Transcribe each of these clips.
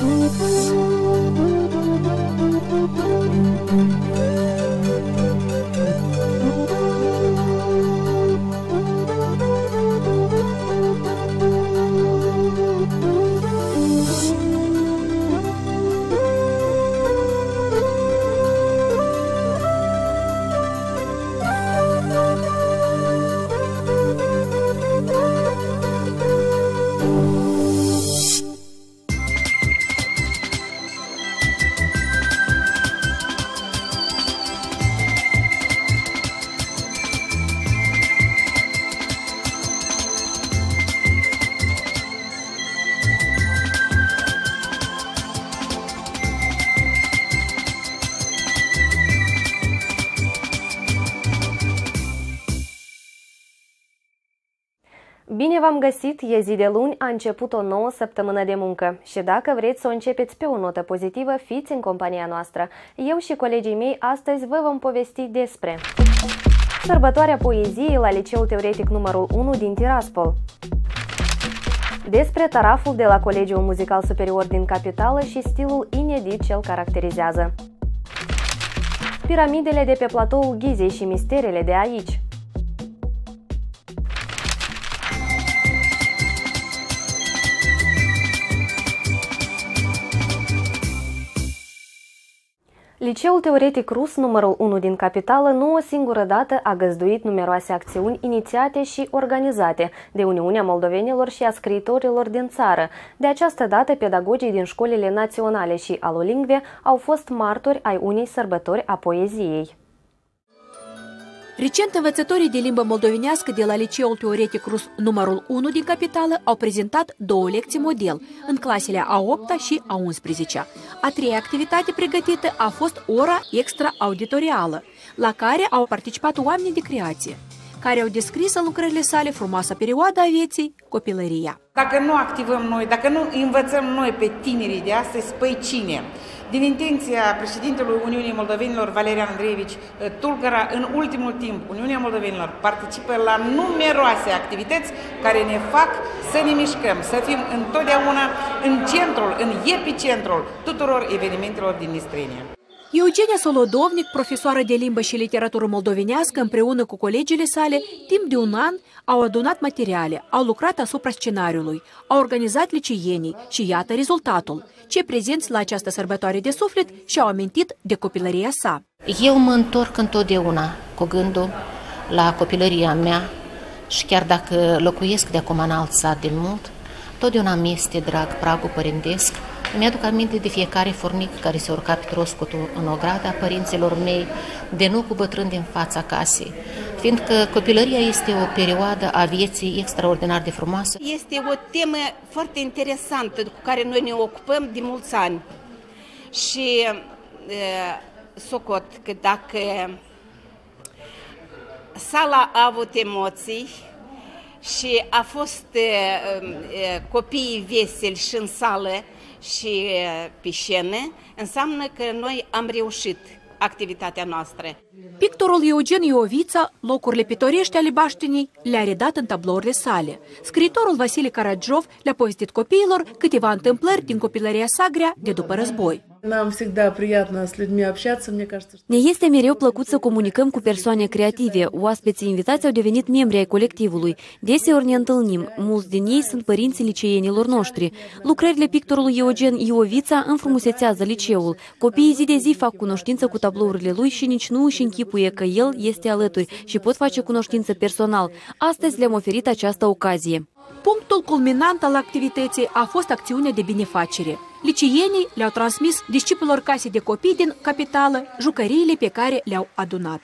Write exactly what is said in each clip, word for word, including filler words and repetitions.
Bine v-am găsit! E zi de luni, a început o nouă săptămână de muncă și dacă vreți să o începeți pe o notă pozitivă, fiți în compania noastră. Eu și colegii mei astăzi vă vom povesti despre sărbătoarea poeziei la Liceul Teoretic numărul unu din Tiraspol, despre taraful de la Colegiul Muzical Superior din Capitală și stilul inedit ce îl caracterizează, piramidele de pe platoul Ghizei și misterele de aici, Liceul Teoretic Rus numărul unu din Capitală nu o singură dată a găzduit numeroase acțiuni inițiate și organizate de Uniunea Moldovenilor și a scriitorilor din țară. De această dată, pedagogii din școlile naționale și alolingve au fost martori ai unei sărbători a poeziei. Recent, învățătorii de limbă moldovenească de la Liceul Teoretic Rus numărul unu din Capitală au prezentat două lecții model în clasele a opta și a unsprezecea. A treia activitate pregătită a fost ora extra-auditorială, la care au participat oameni de creație, care au descris în lucrările sale frumoasa perioadă a vieții, copilăria. Dacă nu activăm noi, dacă nu învățăm noi pe tinerii de astăzi, păi cine? Din intenția președintelui Uniunii Moldovenilor, Valerian Andreevici Tulcăra, în ultimul timp, Uniunea Moldovenilor participă la numeroase activități care ne fac să ne mișcăm, să fim întotdeauna în centrul, în epicentrul tuturor evenimentelor din Nistrenia. Eugenia Solodovnic, profesoară de limbă și literatură moldovenească, împreună cu colegile sale, timp de un an au adunat materiale, au lucrat asupra scenariului, au organizat liceienii și iată rezultatul. Cei prezenți la această sărbătoare de suflet și-au amintit de copilăria sa. Eu mă întorc întotdeauna cu gândul la copilăria mea și chiar dacă locuiesc de acum în alt sat de mult, totdeauna mi este drag pragul părintesc. Mi-aduc aminte de fiecare fornic care se urca pe troscutul în ograda părinților mei, de nu cu bătrâni din fața casei, fiindcă copilăria este o perioadă a vieții extraordinar de frumoasă. Este o temă foarte interesantă cu care noi ne ocupăm de mulți ani și e, socot că dacă sala a avut emoții și a fost e, e, copiii veseli și în sală și pe scenă, înseamnă că noi am reușit activitatea noastră. Pictorul Eugen Iovița, locurile pitorești ale baștinii, le-a redat în tablourile sale. Scriitorul Vasile Karagiov le-a povestit copiilor câteva întâmplări din copilăria sa grea de după război. Нам всегда приятно с людьми общаться, мне кажется. Ne este mereu plăcut să comunicăm cu persoane creative. Oaspeții invitați au devenit membri ai colectivului. Deseori ne întâlnim. Mulți din ei sunt părinții liceienilor noștri. Lucrările pictorului Eugen Iovița înfrumusețează liceul. Copiii zi de zi fac cunoștință cu tablourile lui și nici nu își închipuie că el este alături și pot face cunoștință personal. Astăzi le-am oferit această ocazie. Punctul culminant al activității a fost acțiunea de binefacere. Liceienii le-au transmis disciplilor casei de copii din Capitală jucăriile pe care le-au adunat.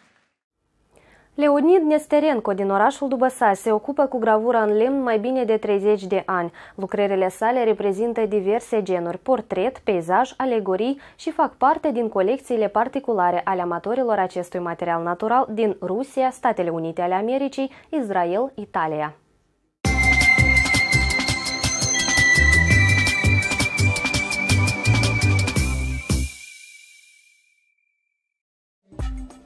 Leonid Nesterenko din orașul Dubăsa se ocupă cu gravura în lemn mai bine de treizeci de ani. Lucrările sale reprezintă diverse genuri, portret, peisaj, alegorii și fac parte din colecțiile particulare ale amatorilor acestui material natural din Rusia, Statele Unite ale Americii, Israel, Italia.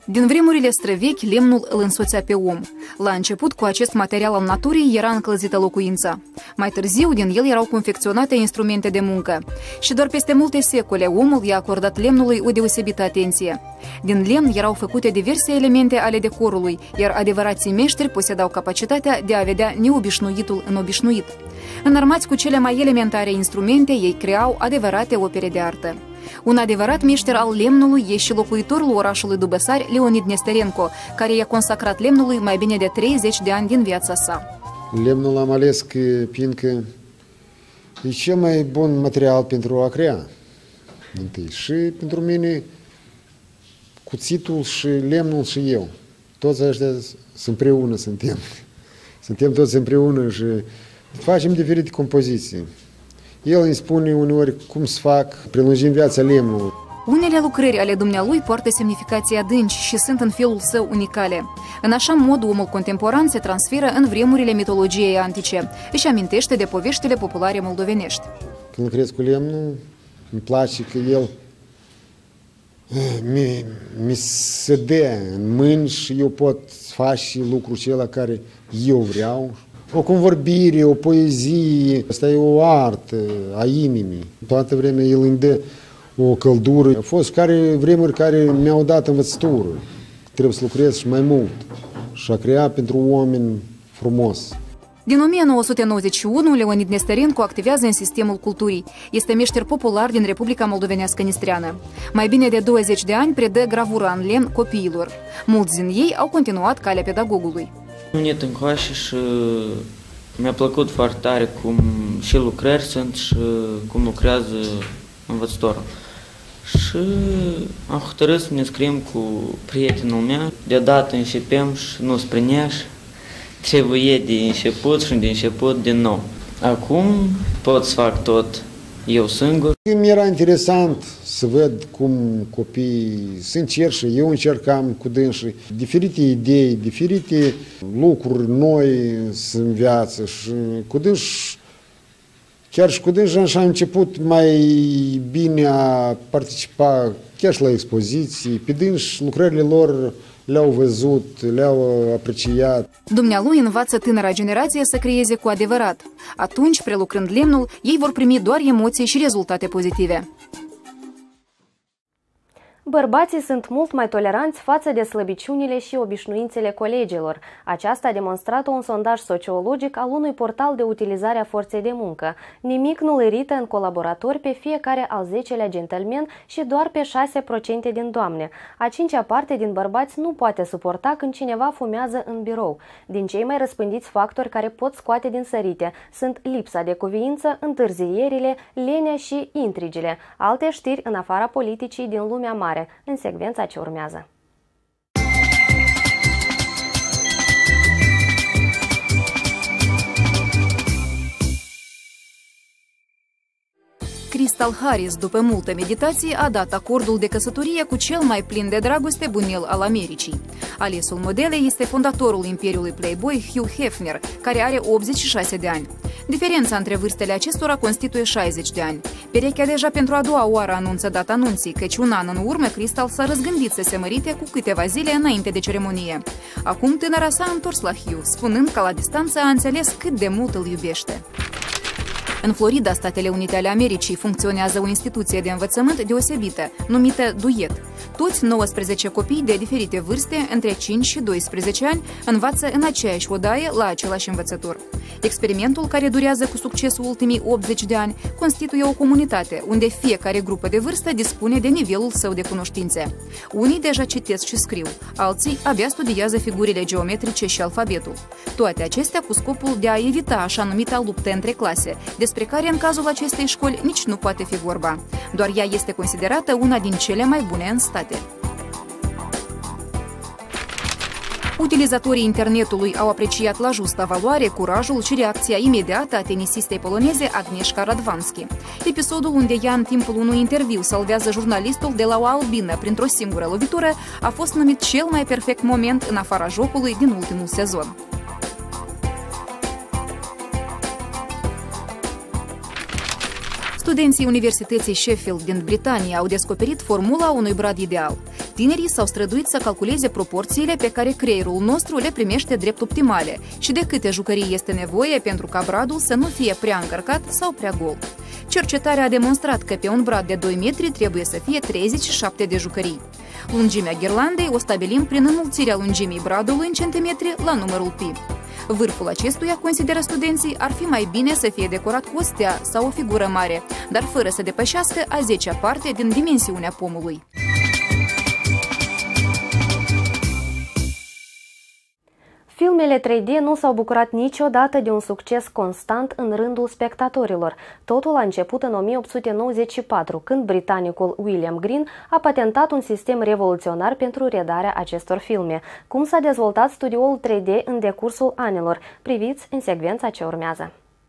Din vremurile străvechi, lemnul îl însoțea pe om. La început, cu acest material al naturii era încălzită locuința. Mai târziu, din el erau confecționate instrumente de muncă. Și doar peste multe secole, omul i-a acordat lemnului o deosebită atenție. Din lemn erau făcute diverse elemente ale decorului, iar adevărații meșteri posedau capacitatea de a vedea neobișnuitul în obișnuit. Înarmați cu cele mai elementare instrumente, ei creau adevărate opere de artă. Un adevărat meșter al lemnului e și locuitorul orașului Dubăsari, Leonid Nesterenko, care i-a consacrat lemnului mai bine de treizeci de ani din viața sa. Lemnul am ales că, fiindcă e cel mai bun material pentru a crea. Întâi. Și pentru mine cuțitul și lemnul și eu. Toți ăștia sunt împreună, suntem. Suntem toți împreună și facem diferite compoziții. El îmi spune uneori cum să fac, prelungim viața lemnului. Unele lucrări ale dumnealui poartă semnificații adânci și sunt în felul său unicale. În așa mod, omul contemporan se transferă în vremurile mitologiei antice. Își amintește de poveștile populare moldovenești. Când lucrez cu lemnul, îmi place că el mi, mi se dă în mâini și eu pot face lucrul acela care eu vreau. O convorbire, o poezie, asta e o artă a inimii. Toată vremea el îmi dă o căldură. Au fost care, vremuri care mi-au dat învățătură. Trebuie să lucrez și mai mult și a crea pentru oameni frumos. Din o mie nouă sute nouăzeci și unu, Leonid Nesterenko activează în sistemul culturii. Este meșter popular din Republica Moldovenească Nistreană. Mai bine de douăzeci de ani predă gravura în lemn copiilor. Mulți din ei au continuat calea pedagogului. Am venit încoace și mi-a plăcut foarte tare cum și lucrări sunt și cum lucrează învățătorul. Și am hotărât să ne scriem cu prietenul meu. Deodată începem și nu spre neaș. Trebuie de început și de început din nou. Acum pot să fac tot eu singur. Mi era interesant să văd cum copiii se încerc și eu încercam cu dânsii diferite idei, diferite lucruri noi în viață și cu dânsii, chiar și cu dânsii așa am început mai bine a participa chiar și la expoziții, pe dânsii lucrările lor le-au văzut, le-au apreciat. Dumnealui învață tânăra generație să creeze cu adevărat. Atunci, prelucrând lemnul, ei vor primi doar emoții și rezultate pozitive. Bărbații sunt mult mai toleranți față de slăbiciunile și obișnuințele colegilor. Aceasta a demonstrat un sondaj sociologic al unui portal de utilizare a forței de muncă. Nimic nu îl irită în colaboratori pe fiecare al zecelea gentleman și doar pe șase la sută din doamne. A cincea parte din bărbați nu poate suporta când cineva fumează în birou. Din cei mai răspândiți factori care pot scoate din sărite sunt lipsa de cuviință, întârzierile, lenea și intrigile. Alte știri în afara politicii din lumea mare, în secvența ce urmează. Crystal Harris, după multă meditație, a dat acordul de căsătorie cu cel mai plin de dragoste bunel al Americii. Alesul modelei este fondatorul imperiului Playboy, Hugh Hefner, care are optzeci și șase de ani. Diferența între vârstele acestora constituie șaizeci de ani. Perechea deja pentru a doua oară anunță data anunții, căci un an în urmă Crystal s-a răzgândit să se mărite cu câteva zile înainte de ceremonie. Acum tânăra s-a întors la Hugh, spunând că la distanță a înțeles cât de mult îl iubește. În Florida, Statele Unite ale Americii, funcționează o instituție de învățământ deosebită, numită Duet. Toți nouăsprezece copii de diferite vârste, între cinci și doisprezece ani, învață în aceeași odaie la același învățător. Experimentul, care durează cu succes ultimii optzeci de ani, constituie o comunitate, unde fiecare grupă de vârstă dispune de nivelul său de cunoștințe. Unii deja citesc și scriu, alții abia studiază figurile geometrice și alfabetul. Toate acestea cu scopul de a evita așa numita luptă între clase, despre care în cazul acestei școli nici nu poate fi vorba. Doar ea este considerată una din cele mai bune în state. Utilizatorii internetului au apreciat la justă valoare curajul și reacția imediată a tenisistei poloneze Agnieszka Radwanski. Episodul unde ea în timpul unui interviu salvează jurnalistul de la o albină printr-o singură lovitură a fost numit cel mai perfect moment în afara jocului din ultimul sezon. Studenții Universității Sheffield din Britania au descoperit formula unui brad ideal. Tinerii s-au străduit să calculeze proporțiile pe care creierul nostru le primește drept optimale și de câte jucării este nevoie pentru ca bradul să nu fie prea încărcat sau prea gol. Cercetarea a demonstrat că pe un brad de doi metri trebuie să fie treizeci și șapte de jucării. Lungimea ghirlandei o stabilim prin înmulțirea lungimii bradului în centimetri la numărul pi. Vârful acestuia, consideră studenții, ar fi mai bine să fie decorat cu o stea sau o figură mare, dar fără să depășească a zecea parte din dimensiunea pomului. Filmele trei D nu s-au bucurat niciodată de un succes constant în rândul spectatorilor. Totul a început în o mie opt sute nouăzeci și patru, când britanicul William Green a patentat un sistem revoluționar pentru redarea acestor filme. Cum s-a dezvoltat studioul trei D în decursul anilor? Priviți în secvența ce urmează.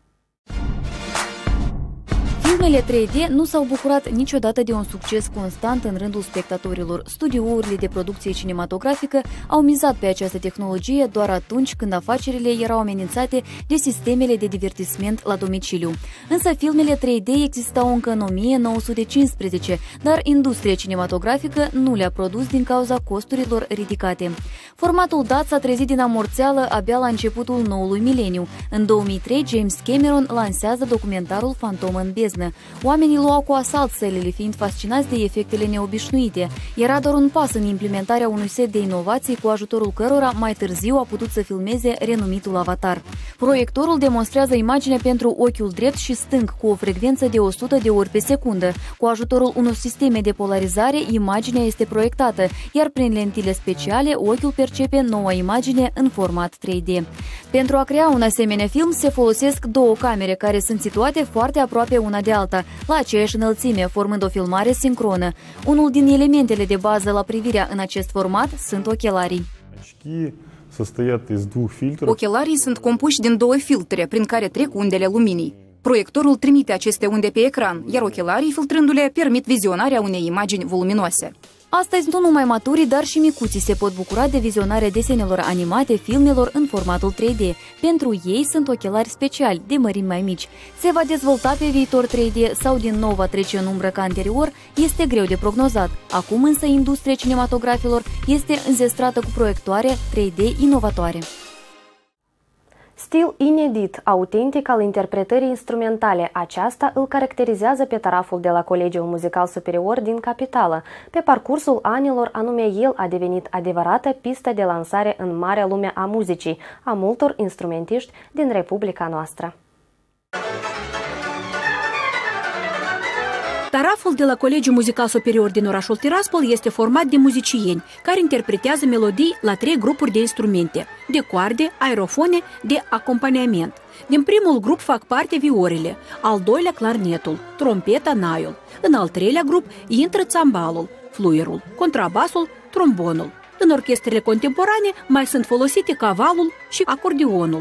Filmele trei D nu s-au bucurat niciodată de un succes constant în rândul spectatorilor. Studiourile de producție cinematografică au mizat pe această tehnologie doar atunci când afacerile erau amenințate de sistemele de divertisment la domiciliu. Însă filmele trei D existau încă în o mie nouă sute cincisprezece, dar industria cinematografică nu le-a produs din cauza costurilor ridicate. Formatul dat s-a trezit din amorțeală abia la începutul noului mileniu. În două mii trei, James Cameron lansează documentarul Fantomă în beznă. Oamenii luau cu asalt sălile, fiind fascinați de efectele neobișnuite. Era doar un pas în implementarea unui set de inovații cu ajutorul cărora mai târziu a putut să filmeze renumitul Avatar. Proiectorul demonstrează imaginea pentru ochiul drept și stâng cu o frecvență de o sută de ori pe secundă. Cu ajutorul unor sisteme de polarizare, imaginea este proiectată, iar prin lentile speciale, ochiul percepe noua imagine în format trei D. Pentru a crea un asemenea film se folosesc două camere care sunt situate foarte aproape una de alta, la aceeași înălțime, formând o filmare sincronă. Unul din elementele de bază la privirea în acest format sunt ochelarii. Ochelarii sunt compuși din două filtre prin care trec undele luminii. Proiectorul trimite aceste unde pe ecran, iar ochelarii, filtrându-le, permit vizionarea unei imagini voluminoase. Astăzi, nu numai maturii, dar și micuții se pot bucura de vizionarea desenelor animate, filmelor în formatul trei D. Pentru ei sunt ochelari speciali, de mărimi mai mici. Se va dezvolta pe viitor trei D sau din nou va trece în umbră ca anterior, este greu de prognozat. Acum însă industria cinematografilor este înzestrată cu proiectoare trei D inovatoare. Stil inedit, autentic al interpretării instrumentale, aceasta îl caracterizează pe taraful de la Colegiul Muzical Superior din capitală. Pe parcursul anilor, anume el a devenit adevărată pistă de lansare în marea lume a muzicii, a multor instrumentiști din Republica noastră. Taraful de la Colegiul Muzical Superior din orașul Tiraspol este format de muzicieni care interpretează melodii la trei grupuri de instrumente, de coarde, aerofone, de acompaniament. Din primul grup fac parte viorele, al doilea clarnetul, trompeta, naiul. În al treilea grup intră țambalul, fluierul, contrabasul, trombonul. În orchestrele contemporane mai sunt folosite cavalul și acordionul.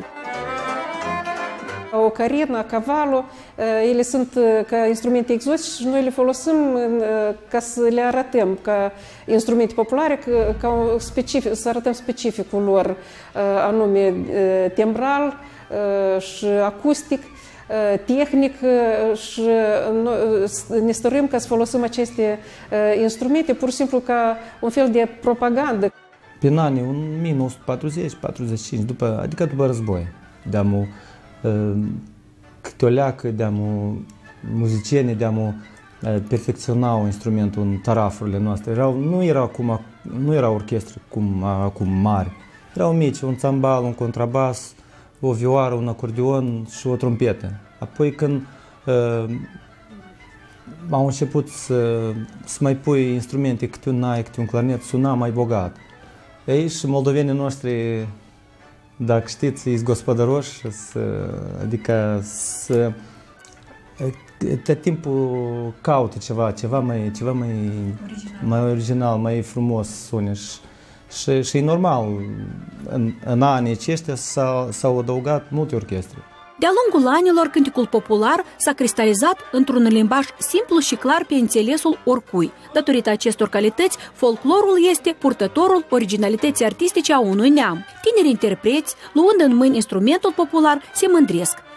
Ocarina, cavalul, ele sunt ca instrumente exotice și noi le folosim ca să le arătăm ca instrumente populare, ca specific, să arătăm specificul lor, anume tembral și acustic, tehnic, și ne stăruim ca să folosim aceste instrumente pur și simplu ca un fel de propagandă. Prin anii o mie nouă sute patruzeci patruzeci și cinci, după, adică după război, de-amu câte o leacă de-amu muzicieni, de-amu perfecționau instrumentul în tarafurile noastre. Erau, nu erau acum, nu erau orchestre cum acum mari. Erau mici, un țambal, un contrabas, o vioară, un acordeon și o trompetă. Apoi când uh, au început să, să mai pui instrumente, câte un nai, câte un clarinet, suna mai bogat. Aici moldovenii noștri, dacă știți, sunt gospodăroși, adică să, tot timpul caută ceva, ceva mai, ceva mai original, mai, original, mai frumos sune. Și, și, și e normal, în, în anii aceștia s-au adăugat multe orchestre. De-a lungul anilor, cânticul popular s-a cristalizat într-un limbaj simplu și clar pe înțelesul oricui. Datorită acestor calități, folclorul este purtătorul originalității artistice a unui neam. Tineri interpreți, luând în mâini instrumentul popular, se mândresc.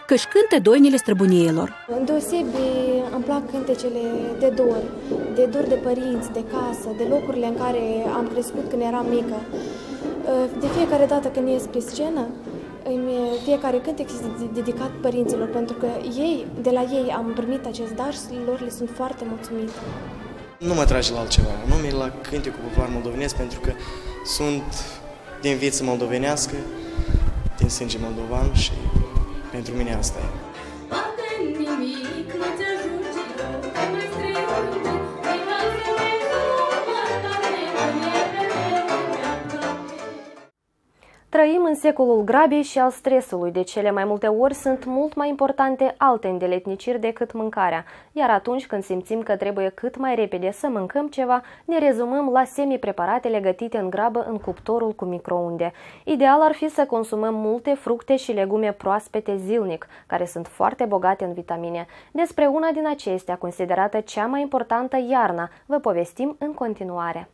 că își cântă doinele străbunieilor. Îndeosebi îmi plac cântecele de dor, de dor de părinți, de casă, de locurile în care am crescut când eram mică. De fiecare dată când ies pe scenă, fiecare cântec este dedicat părinților, pentru că ei, de la ei am primit acest dar și lor le sunt foarte mulțumit. Nu mă trage la altceva, anume la cântecul popular moldovenesc, pentru că sunt din viață moldovenească, din sânge moldovan și pentru mine asta e. Trăim în secolul grabei și al stresului. De cele mai multe ori sunt mult mai importante alte îndeletniciri decât mâncarea. Iar atunci când simțim că trebuie cât mai repede să mâncăm ceva, ne rezumăm la semi-preparatele gătite în grabă în cuptorul cu microunde. Ideal ar fi să consumăm multe fructe și legume proaspete zilnic, care sunt foarte bogate în vitamine. Despre una din acestea, considerată cea mai importantă iarna, vă povestim în continuare.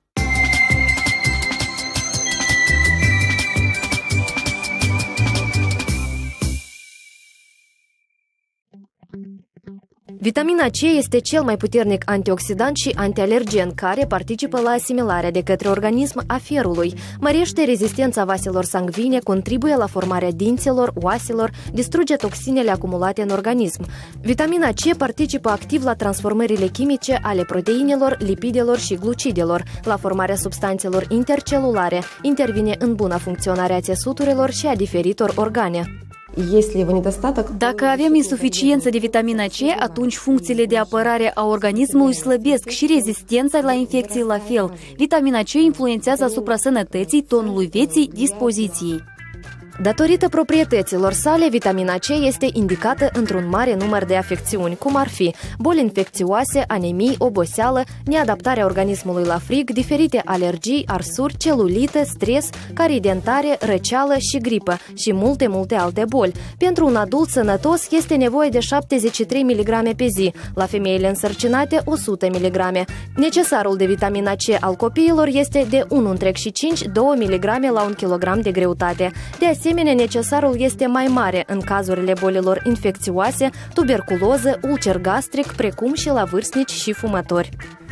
Vitamina C este cel mai puternic antioxidant și antialergen care participă la asimilarea de către organism a ferului, mărește rezistența vaselor sanguine, contribuie la formarea dinților, oaselor, distruge toxinele acumulate în organism. Vitamina C participă activ la transformările chimice ale proteinelor, lipidelor și glucidelor, la formarea substanțelor intercelulare, intervine în buna funcționare a țesuturilor și a diferitor organe. Dacă avem insuficiență de vitamina C, atunci funcțiile de apărare a organismului slăbesc și rezistența la infecții la fel. Vitamina C influențează asupra sănătății, tonului vieții, dispoziției. Datorită proprietăților sale, vitamina C este indicată într-un mare număr de afecțiuni, cum ar fi boli infecțioase, anemii, oboseală, neadaptarea organismului la frig, diferite alergii, arsuri, celulită, stres, carii dentare, răceală și gripă și multe, multe alte boli. Pentru un adult sănătos este nevoie de șaptezeci și trei miligrame pe zi, la femeile însărcinate o sută miligrame. Necesarul de vitamina C al copiilor este de unu virgulă cinci - doi miligrame la un kilogram de greutate. De asemenea, necesarul este mai mare în cazurile bolilor infecțioase, tuberculoză, ulcer gastric, precum și la vârstnici și fumători.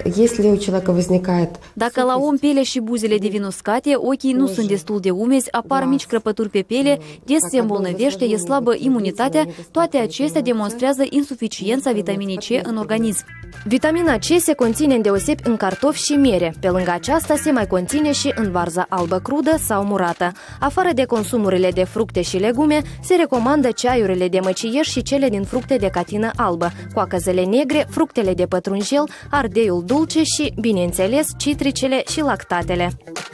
Dacă la om pielea și buzele devin uscate, ochii nu sunt destul de umezi, apar mici crăpături pe piele, des se îmbolnăvește, e slabă imunitatea, toate acestea demonstrează insuficiența vitaminei C în organism. Vitamina C se conține îndeosebi în cartofi și miere. Pe lângă aceasta se mai conține și în varza albă crudă sau murată. Afară de consumurile de fructe și legume, se recomandă ceaiurile de măcieș și cele din fructe de catină albă, coacăzele negre, fructele de pătrunjel, ardeiul dulce și, bineînțeles, citricele și lactatele.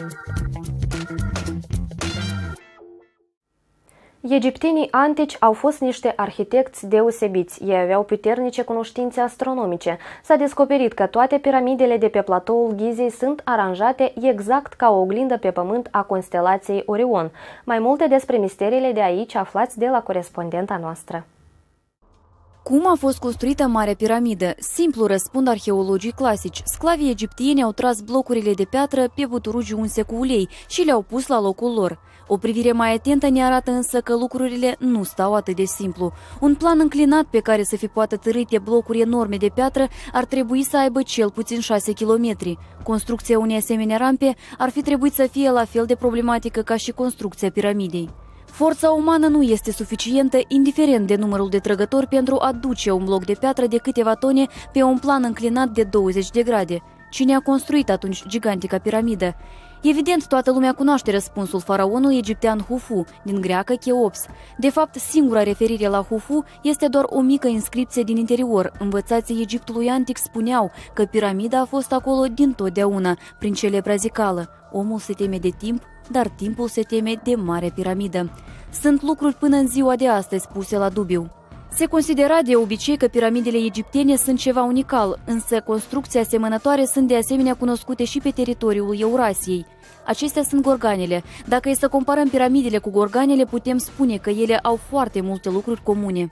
Egiptenii antici au fost niște arhitecți deosebiți. Ei aveau puternice cunoștințe astronomice. S-a descoperit că toate piramidele de pe platoul Ghizei sunt aranjate exact ca o oglindă pe pământ a constelației Orion. Mai multe despre misteriile de aici aflați de la corespondenta noastră. Cum a fost construită Marea Piramidă? Simplu răspund arheologii clasici. Sclavii egiptieni au tras blocurile de piatră pe buturugi unse cu ulei și le-au pus la locul lor. O privire mai atentă ne arată însă că lucrurile nu stau atât de simplu. Un plan înclinat pe care să fi poată târâte blocuri enorme de piatră ar trebui să aibă cel puțin șase kilometri. Construcția unei asemenea rampe ar fi trebuit să fie la fel de problematică ca și construcția piramidei. Forța umană nu este suficientă, indiferent de numărul de trăgători, pentru a duce un bloc de piatră de câteva tone pe un plan înclinat de douăzeci de grade. Cine a construit atunci gigantica piramidă? Evident, toată lumea cunoaște răspunsul: faraonul egiptean Hufu, din greacă Cheops. De fapt, singura referire la Hufu este doar o mică inscripție din interior. Învățații Egiptului antic spuneau că piramida a fost acolo dintotdeauna, prin celebra zicală: omul se teme de timp, dar timpul se teme de Marea Piramidă. Sunt lucruri până în ziua de astăzi puse la dubiu. Se considera de obicei că piramidele egiptene sunt ceva unical, însă construcții asemănătoare sunt de asemenea cunoscute și pe teritoriul Eurasiei. Acestea sunt gorganele. Dacă e să comparăm piramidele cu gorganele, putem spune că ele au foarte multe lucruri comune.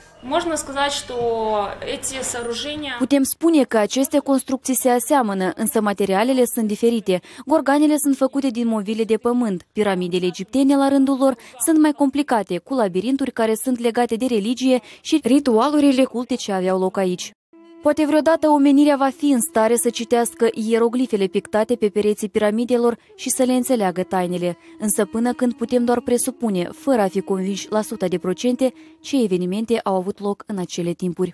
Putem spune că aceste construcții se aseamănă, însă materialele sunt diferite. Gorganele sunt făcute din movile de pământ. Piramidele egiptene, la rândul lor, sunt mai complicate, cu labirinturi care sunt legate de religie și ritualurile culte ce aveau loc aici. Poate vreodată omenirea va fi în stare să citească ieroglifele pictate pe pereții piramidelor și să le înțeleagă tainele, însă până când putem doar presupune, fără a fi convinși la sută de procente, ce evenimente au avut loc în acele timpuri.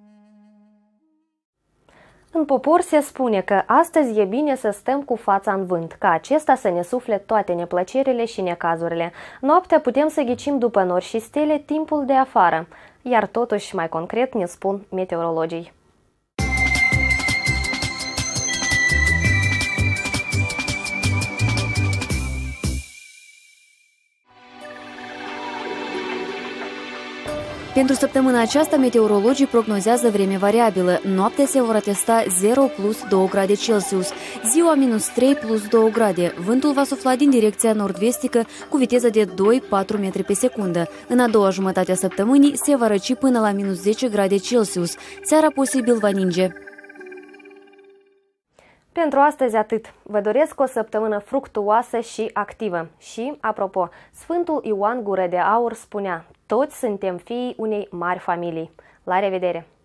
În popor se spune că astăzi e bine să stăm cu fața în vânt, ca acesta să ne sufle toate neplăcerile și necazurile. Noaptea putem să ghicim după nori și stele timpul de afară, iar totuși, mai concret, ne spun meteorologii. Pentru săptămâna aceasta, meteorologii prognozează vreme variabilă. Noaptea se vor atesta zero plus două grade Celsius, ziua minus trei plus două grade. Vântul va sufla din direcția nord-vestică cu viteză de doi patru metri pe secundă. În a doua jumătate a săptămânii se va răci până la minus zece grade Celsius. Seara posibil va ninge. Pentru astăzi atât. Vă doresc o săptămână fructuoasă și activă. Și, apropo, Sfântul Ioan Gură de Aur spunea: toți suntem fiii unei mari familii. La revedere!